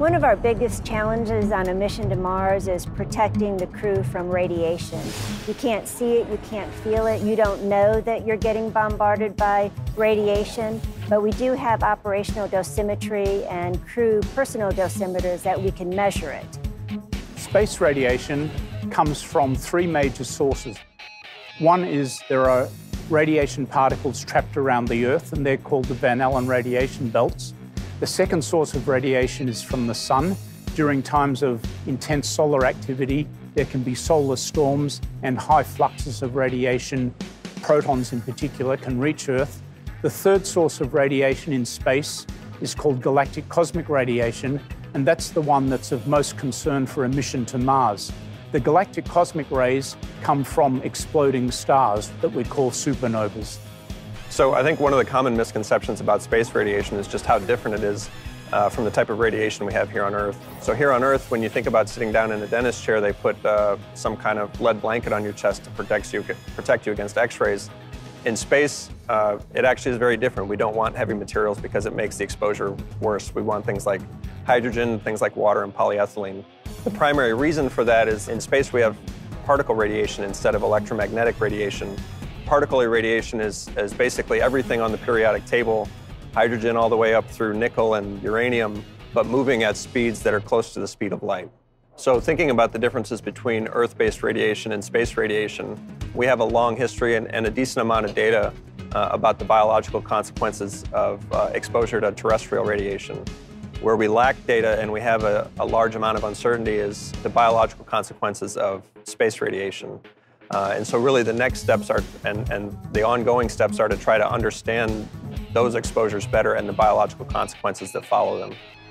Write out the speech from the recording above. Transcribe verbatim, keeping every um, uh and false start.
One of our biggest challenges on a mission to Mars is protecting the crew from radiation. You can't see it, you can't feel it, you don't know that you're getting bombarded by radiation, but we do have operational dosimetry and crew personal dosimeters that we can measure it. Space radiation comes from three major sources. One is there are radiation particles trapped around the Earth, and they're called the Van Allen radiation belts. The second source of radiation is from the sun. During times of intense solar activity, there can be solar storms and high fluxes of radiation. Protons in particular can reach Earth. The third source of radiation in space is called galactic cosmic radiation, and that's the one that's of most concern for a mission to Mars. The galactic cosmic rays come from exploding stars that we call supernovas. So I think one of the common misconceptions about space radiation is just how different it is uh, from the type of radiation we have here on Earth. So here on Earth, when you think about sitting down in a dentist chair, they put uh, some kind of lead blanket on your chest to protect you, protect you against X-rays. In space, uh, it actually is very different. We don't want heavy materials because it makes the exposure worse. We want things like hydrogen, things like water and polyethylene. The primary reason for that is in space we have particle radiation instead of electromagnetic radiation. Particle irradiation is, is basically everything on the periodic table, hydrogen all the way up through nickel and uranium, but moving at speeds that are close to the speed of light. So thinking about the differences between Earth-based radiation and space radiation, we have a long history and, and a decent amount of data uh, about the biological consequences of uh, exposure to terrestrial radiation. Where we lack data and we have a, a large amount of uncertainty is the biological consequences of space radiation. Uh, and so really the next steps are, and, and the ongoing steps are to try to understand those exposures better and the biological consequences that follow them.